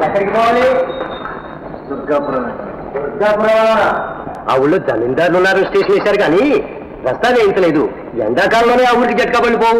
ఎక్కడికి పోవాలి? దుర్గాపురం. ఆ ఊళ్ళో జమీందారులు ఉన్నారు, స్టేషన్ వేశారు కానీ రస్తా వేయించలేదు. ఎండాకాలంలోనే ఆ ఊరికి జట్కా పడిపోవు.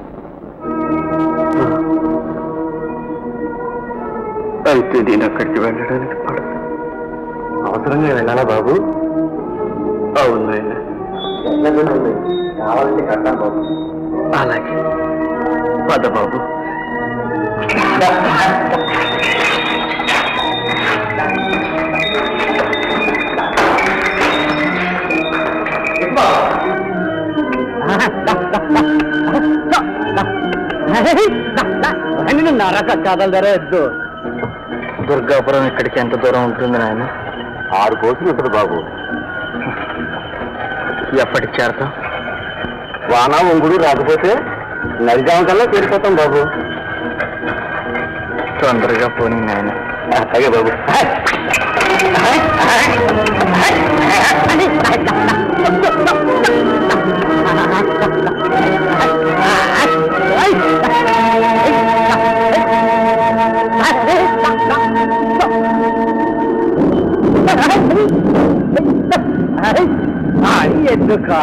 అయితే నేను అక్కడికి వెళ్ళడానికి పడదు. అవసరంగా వెళ్ళాలా బాబు? అవును నాయన. కావాలంటే కట్టాను బాబు. అలాగే పద బాబు. కదలదరద్దు. దుర్గాపురం ఇక్కడికి ఎంత దూరం ఉంటుంది నాయన? 6 కోసులు ఉంటుంది బాబు. ఎప్పటికి చేరతాం? వాన ఒంగుడు రాకపోతే నడిజాము కల్లా చేరిపోతాం బాబు. తొందరగా పోనీ నాయన. అలాగే బాబు. ఎందుకు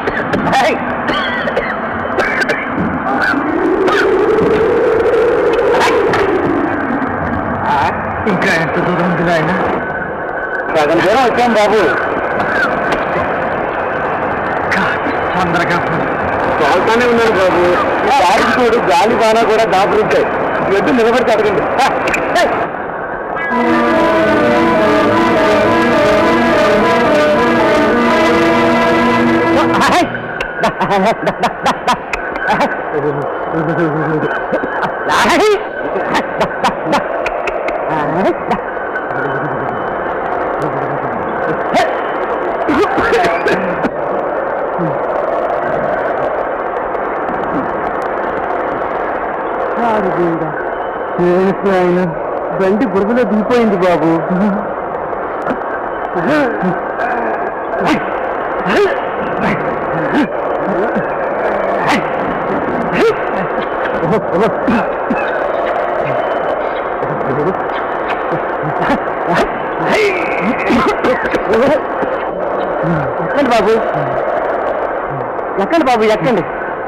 ఇంకా ఎంత దూరం ఉంది నాయన? సగం దూరం వచ్చాం బాబు. తొందరగా తోలుతానే ఉన్నాడు బాబు. దారికి చూడు, గాలి బాగా కూడా దాపురుంటాయి. ఎద్దు నిలబడి అడగండి. బండి బురదలో దిగిపోయింది బాబు. ఎక్కండి బాబు, ఎక్కండి బాబు, ఎక్కండి.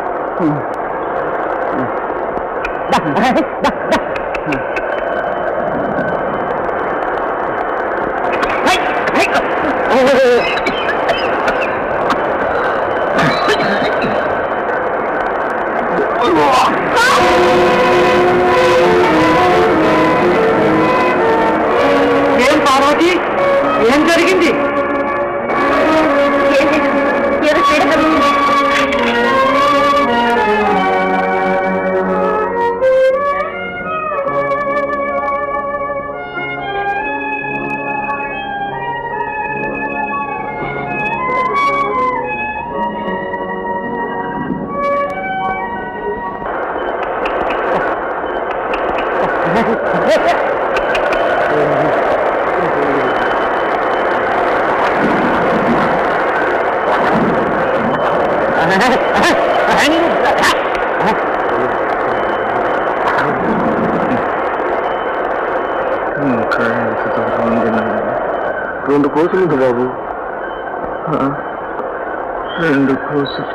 ఏం పార్వతి, ఏం జరిగింది? ఇంకా ఎంత దూరం ఉంది నాయన? 2 కోసులు ఉంది బాబు. 2 కోసులు.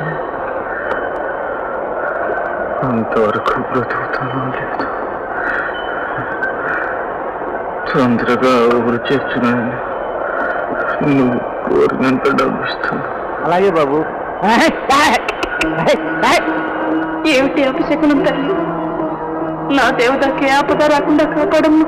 అంతవరకు బ్రతుకుతానో లేదు. తొందరగా ఊరు చేస్తున్నాను. నువ్వు కోరినంత డబ్బు ఇస్తాను. అలాగే బాబు. ఏమిటి అపశకునం తల్లి? నా దేవతకి ఆపద రాకుండా కాపాడము.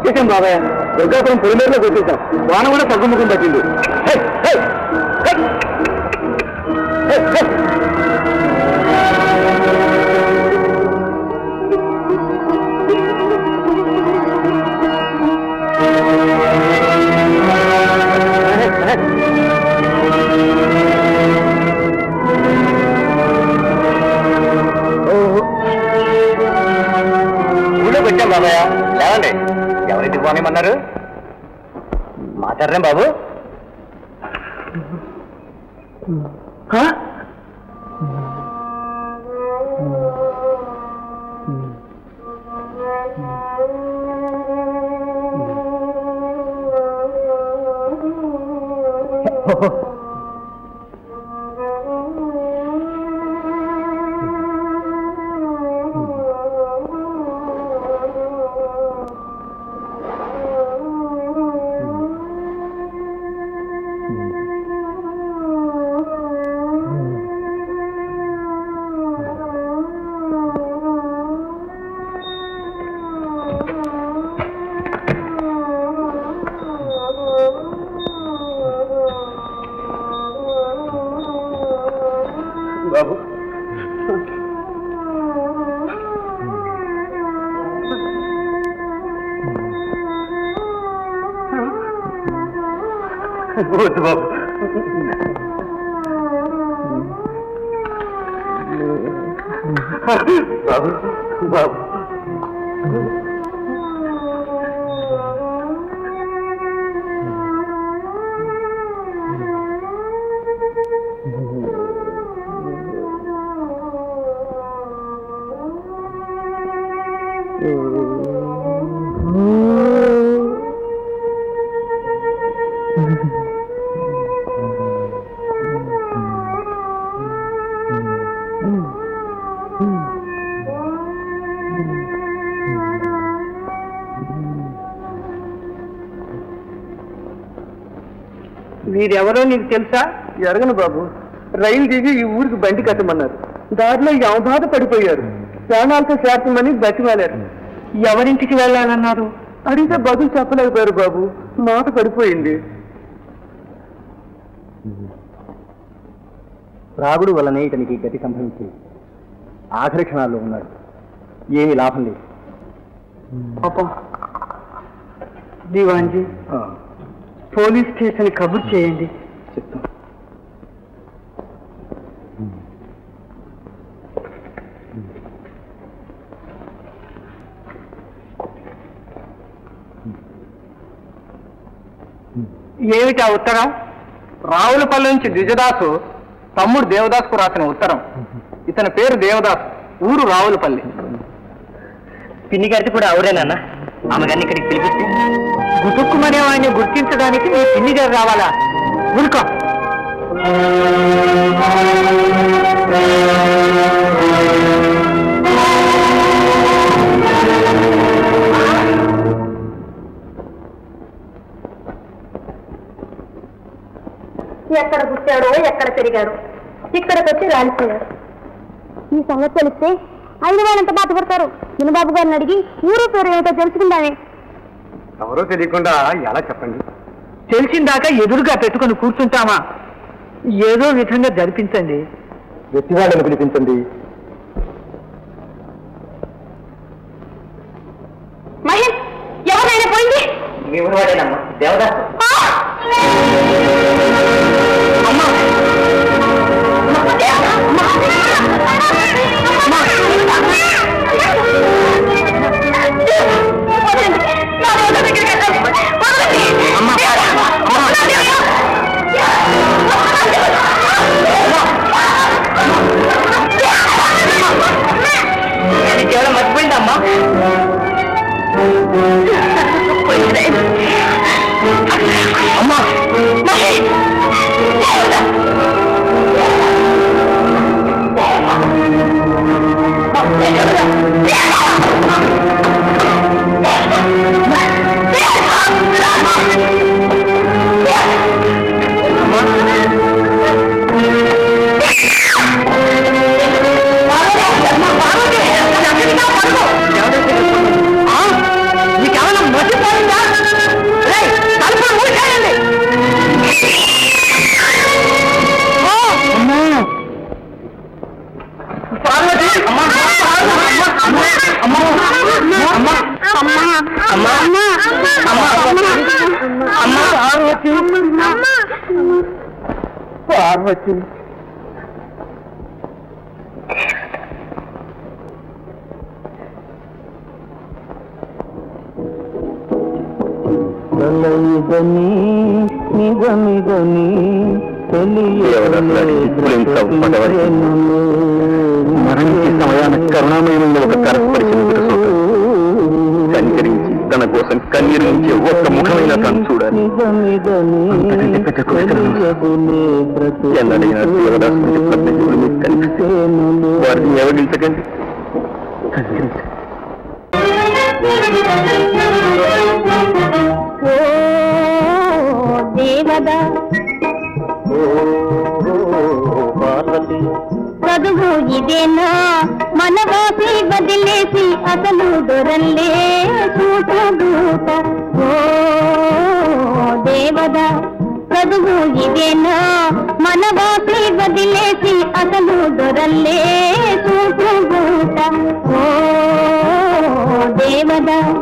వచ్చేసాం బాబాయ్, దుర్గాపురం పొలిమేరలోకి వచ్చేసాం. వాన కూడా తగ్గుముఖం పట్టింది. ఊళ్ళోకి వచ్చాం బాబాయ్. లేవండి, ఎవరింటికి పోనేమన్నారు? మాట్లాడరేం బాబు? బాబు వద్దు బాబు. బాబు బాబు మీరెవరో నీకు తెలుసా? ఎరగను బాబు. రైలు దిగి ఈ ఊరికి బండి కట్టమన్నారు. దారిలో యమబాధ పడిపోయారు. ప్రాణాలతో చేర్చమని బతిమాలారు. ఎవరింటికి వెళ్ళాలన్నారు? అడిగితే బదులు చెప్పలేకపోయారు బాబు. మాట పడిపోయింది. రాగుడు వల్లనే ఇతనికి గతి సంభవించింది. ఆఖరి క్షణాల్లో ఉన్నాడు. ఏమీ లాభం లేదు. పాపం. దివాన్జీ, పోలీస్ స్టేషన్ కబుర్ చేయండి. చెప్తాం. ఏమిటా ఉత్తరం? రావులపల్లి నుంచి ద్విజదాసు తమ్ముడు దేవదాస్కు రాసిన ఉత్తరం. ఇతని పేరు దేవదాస్, ఊరు రావులపల్లి. పిన్ని గారిది కూడా అవురేనన్నా? ఆమెగారిని ఇక్కడికి పిలిపిస్తే గుతుక్కుమనే వాడిని గుర్తించడానికి మీ పిన్ని గారు రావాలా? ఊరుకో. ఎక్కడ పుట్టాడో ఎక్కడ పెరిగాడో ఇక్కడికి వచ్చి రాలిపోయాడు. ఈ సంగతి తెలిస్తే అయిన వాళ్ళు ఎంత బాధపడతారు. చిన్నబాబు గారిని అడిగి ఊరు పేరు ఏమిటో తెలుసుకుందామే. ఎవరో తెలియకుండా ఎలా చెప్పండి? తెలిసిందాక ఎదురుగా పెట్టుకుని కూర్చుంటామా? ఏదో విధంగా జరిపించండి. వ్యక్తివాళ్ళని పిలిపించండి. మహేష్, ఎవరైనా పోయింది? మీ ఊరు వాడేనమ్మా, దేవదాస్. కేవలం మర్చిపోయిందమ్మా. అమ్మా పార్వతి నిజమిదని మరణించే సమయాన కరుణామయంలో ఒక కరస్పరిచిన కనికరించి తన కోసం కన్నీరు నుంచి ఒక్క ముఖమైన తను చూడాలి. ఎన్నడైనా దేవదాసు వారిని ఎవరించకండి. దేవదా పార్వతి చదువు ఇదేనా మనవాసి వదిలేసి అసలు దొరల్లే చూటూట. ఓ దేవదా చదువు ఇదేనా మనవాసి వదిలేసి అసలు దొరల్లే చూటూట. ఓ దేవదా